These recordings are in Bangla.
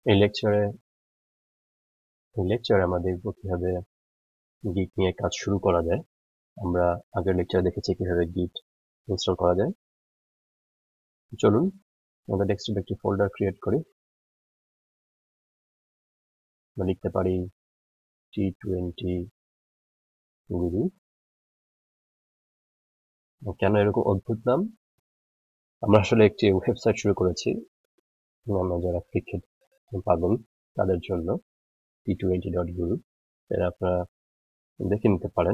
এই লেকচারে আমরা দেখব কিভাবে গিট নিয়ে কাজ শুরু করা যায়। আমরা আগের লেকচারে দেখেছি কিভাবে গিট ইনস্টল করা যায়। চলুন আমরা ডেস্কটপে একটি ফোল্ডার ক্রিয়েট করি। আমরা লিখতে পারি T20 গুরু। কেন এরকম অদ্ভুত নাম? আমরা আসলে একটি ওয়েবসাইট শুরু করেছি, আমরা যারা ক্রিকেট পাগল তাদের জন্য T20.guru, এটা আপনারা দেখে নিতে পারেন।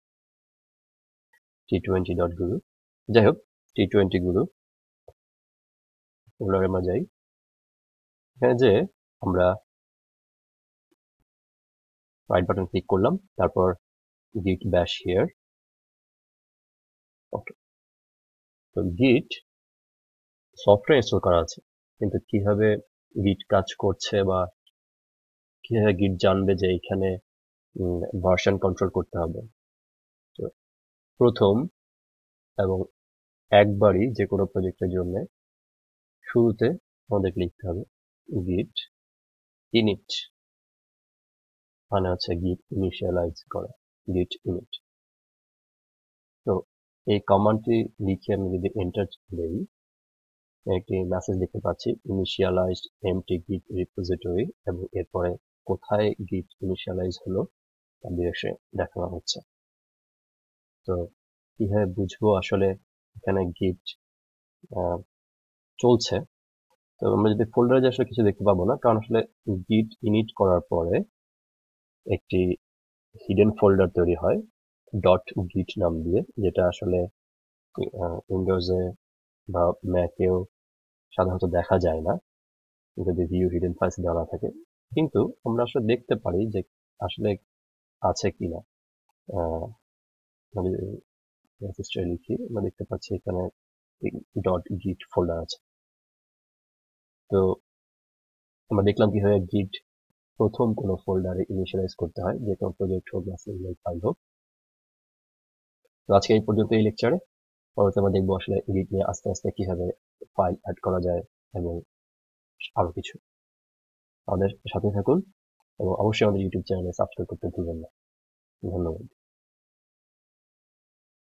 T20.guru, যাই হোক T20 গুরু ফোল্ডারে আমরা যাই। এখানে যে আমরা রাইট বাটন ক্লিক করলাম, তারপর git bash here। ওকে, তো গিট সফটওয়্যার ইনস্টল করা আছে, কিন্তু কিভাবে গিট কাজ করছে বা কিভাবে গিট জানবে যে এখানে ভার্সন কন্ট্রোল করতে হবে। তো প্রথম এবং একবারই যে কোনো প্রজেক্টের জন্য শুরুতে আমাদের লিখতে হবে git init, মানে হচ্ছে git ইনিশিয়ালাইজ করা, git init। তো এই কমান্ডটি লিখে আমি যদি এন্টার দেই, একটি মেসেজ দেখতে পাচ্ছি ইনিশিয়ালাইজড এমটি গিট রিপোজিটরি, এবং এরপরে কোথায় গিট ইনিশিয়ালাইজ হলো তা ডিরেকশন দেখানো হচ্ছে। তো কিভাবে বুঝবো আসলে এখানে গিট চলছে? তো আমরা যদি ফোল্ডারে আসলে কিছু দেখতে পাবো না, কারণ আসলে গিট ইনিট করার পরে একটি হিডেন ফোল্ডার তৈরি হয় .git নাম দিয়ে, যেটা আসলে উইন্ডোজে বা ম্যাকেও সাধারণত দেখা যায় না যদি ভিউ হিডেন ফাইলস দেওয়া না থাকে। কিন্তু আমরা আসলে দেখতে পারি যে আসলে আছে কিনা। মানে রেজিস্টারে লিখি, আমরা দেখতে পাচ্ছি এখানে .git ফোল্ডার আছে। তো আমরা দেখলাম কিভাবে গিট প্রথম কোনো ফোল্ডারে ইনিশিয়ালাইজ করতে হয়, যে কোনো প্রজেক্ট হোক বা সিঙ্গেল ফাইল হোক। তো আজকে এই পর্যন্ত এই লেকচারে। পরবর্তী আমরা দেখবো আসলে গিট নিয়ে আস্তে আস্তে কিভাবে ফাইল অ্যাড করা যায় এবং আরো কিছু। আমাদের সাথে থাকুন এবং অবশ্যই আমাদের ইউটিউব চ্যানেলে সাবস্ক্রাইব করতে ভুলবেন না। ধন্যবাদ।